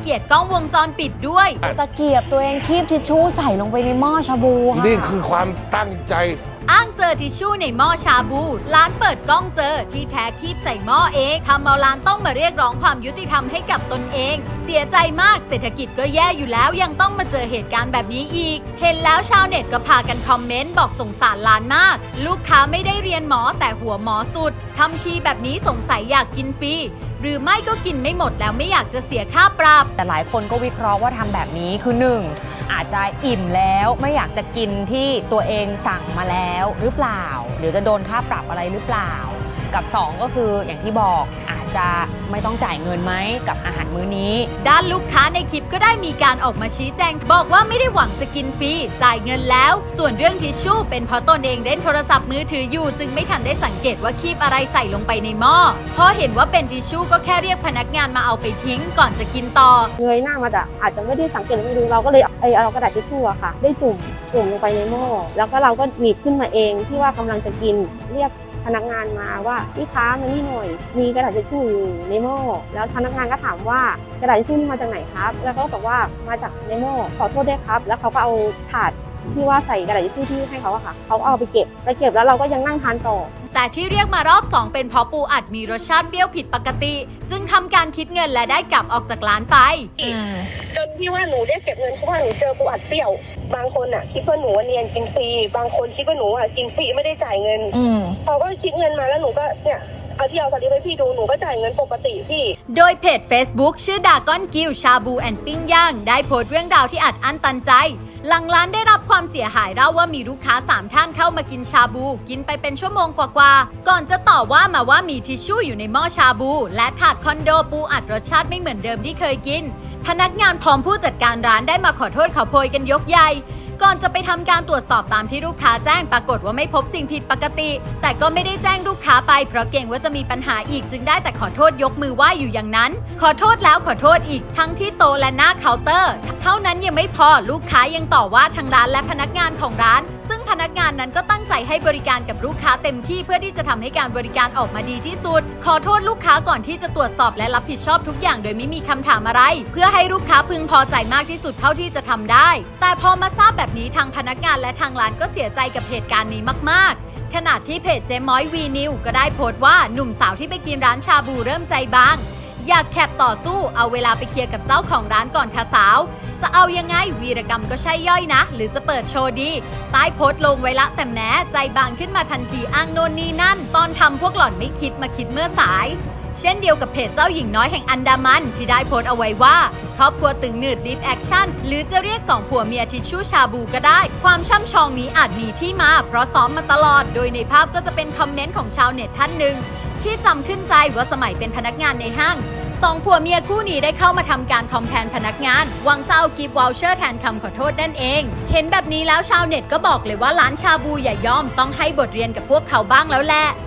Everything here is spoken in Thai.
เกียรติกล้องวงจรปิดด้วยตะเกียบตัวเองคีบทิชชู่ใส่ลงไปในหม้อชาบูค่ะนี่คือความตั้งใจอ้างเจอทิชชู่ในหม้อชาบูร้านเปิดกล้องเจอที่แท้คีบใส่หม้อเองทำเอาร้านต้องมาเรียกร้องความยุติธรรมให้กับตนเองเสียใจมากเศรษฐกิจก็แย่อยู่แล้วยังต้องมาเจอเหตุการณ์แบบนี้อีกเห็นแล้วชาวเน็ตก็พากันคอมเมนต์บอกสงสารร้านมากลูกค้าไม่ได้เรียนหมอแต่หัวหมอสุดทำทีแบบนี้สงสัยอยากกินฟรีหรือไม่ก็กินไม่หมดแล้วไม่อยากจะเสียค่าปรับแต่หลายคนก็วิเคราะห์ว่าทำแบบนี้คือ1อาจจะอิ่มแล้วไม่อยากจะกินที่ตัวเองสั่งมาแล้วหรือเปล่าเดี๋ยวจะโดนค่าปรับอะไรหรือเปล่ากับ2ก็คืออย่างที่บอกอาจจะไม่ต้องจ่ายเงินไหมกับอาหารมื้อนี้ด้านลูกค้าในคลิปก็ได้มีการออกมาชี้แจงบอกว่าไม่ได้หวังจะกินฟรีจ่ายเงินแล้วส่วนเรื่องทิชชู่เป็นเพราะตนเองเล่นโทรศัพท์มือถืออยู่จึงไม่ทันได้สังเกตว่าคีบอะไรใส่ลงไปในหม้อพอเห็นว่าเป็นทิชชู่ก็แค่เรียกพนักงานมาเอาไปทิ้งก่อนจะกินต่อเงยหน้ามาอาจจะไม่ได้สังเกตไม่ดูเราก็เลยเอากระดาษทิชชู่ค่ะได้จุ่มลงไปในหม้อแล้วก็เราก็หนีบขึ้นมาเองที่ว่ากำลังจะกินเรียกพนักงานมาว่าพี่ค้ามานี่หน่อยมีกระดาษทิชชู่อยู่ในหม้อแล้วพนักงานก็ถามว่ากระดาษทิชชู่นี่มาจากไหนครับแล้วเขาก็บอกว่ามาจากในหม้อขอโทษด้วยครับแล้วเขาก็เอาถาดที่ว่าใส่กระดาษทิชชู่ที่ให้เขาอะค่ะเขาเอาไปเก็บแล้วเราก็ยังนั่งทานต่อแต่ที่เรียกมารอบ2เป็นเพราะปูอัดมีรสชาติเปรี้ยวผิดปกติจึงทำการคิดเงินและได้กลับออกจากร้านไปจนที่ว่าหนูได้เก็บเงินเพราะว่าหนูเจอปูอัดเปรี้ยวบางคนคิดว่าหนูเรียนกินฟรีบางคนคิดว่าหนูกินฟรีไม่ได้จ่ายเงินเขาก็คิดเงินมาแล้วหนูก็เนี่ยเอาที่เอาสลิปให้พี่ดูหนูก็จ่ายเงินปกติพี่โดยเพจ Facebook ชื่อดากอนกิลชาบูแอนด์ปิ้งย่างได้โพสต์เรื่องราวที่อัดอั้นตันใจหลังร้านได้รับความเสียหายเล่าว่ามีลูกค้า3ท่านเข้ามากินชาบูกินไปเป็นชั่วโมงกว่าก่อนจะต่อว่ามาว่ามีทิชชู่อยู่ในหม้อชาบูและถาดคอนโดปูอัดรสชาติไม่เหมือนเดิมที่เคยกินพนักงานพร้อมผู้จัดการร้านได้มาขอโทษขอโพยกันยกใหญ่ก่อนจะไปทำการตรวจสอบตามที่ลูกค้าแจ้งปรากฏว่าไม่พบสิ่งผิดปกติแต่ก็ไม่ได้แจ้งลูกค้าไปเพราะเกรงว่าจะมีปัญหาอีกจึงได้แต่ขอโทษยกมือไหว้อยู่อย่างนั้นขอโทษแล้วขอโทษอีกทั้งที่โต๊ะและหน้าเคาน์เตอร์เท่านั้นยังไม่พอลูกค้ายังต่อว่าทางร้านและพนักงานของร้านซึ่งพนักงานนั้นก็ตั้งใจให้บริการกับลูกค้าเต็มที่เพื่อที่จะทำให้การบริการออกมาดีที่สุดขอโทษลูกค้าก่อนที่จะตรวจสอบและรับผิดชอบทุกอย่างโดยไม่มีคำถามอะไรเพื่อให้ลูกค้าพึงพอใจมากที่สุดเท่าที่จะทำได้แต่พอมาทราบแบบนี้ทางพนักงานและทางร้านก็เสียใจกับเหตุการณ์นี้มากๆขณะที่เพจเจม้อยวีนิวก็ได้โพสต์ว่าหนุ่มสาวที่ไปกินร้านชาบูเริ่มใจบางอยากแคบต่อสู้เอาเวลาไปเคลียร์กับเจ้าของร้านก่อนค่ะสาวจะเอายังไงวีรกรรมก็ใช่ย่อยนะหรือจะเปิดโชว์ดีใต้โพสต์ลงไว้ละแต่แม้ใจบางขึ้นมาทันทีอ้างโน่นนี่นั่นตอนทำพวกหล่อนไม่คิดมาคิดเมื่อสายเช่นเดียวกับเพจเจ้าหญิงน้อยแห่งอันดามันที่ได้โพสต์เอาไว้ว่าครอบครัวตึงหนืดลิฟแอคชั่นหรือจะเรียก2ผัวเมียทิชชู่ชาบูก็ได้ความช่ำชองนี้อาจมีที่มาเพราะซ้อมมาตลอดโดยในภาพก็จะเป็นคอมเมนต์ของชาวเน็ตท่านหนึ่งที่จำขึ้นใจว่าสมัยเป็นพนักงานในห้าง2ผัวเมียคู่นี้ได้เข้ามาทำการคอมแทนพนักงานหวังจะเอากิฟต์วอลเชอร์แทนคำขอโทษนั่นเองเห็นแบบนี้แล้วชาวเน็ตก็บอกเลยว่าร้านชาบูอย่ายอมต้องให้บทเรียนกับพวกเขาบ้างแล้วแหละ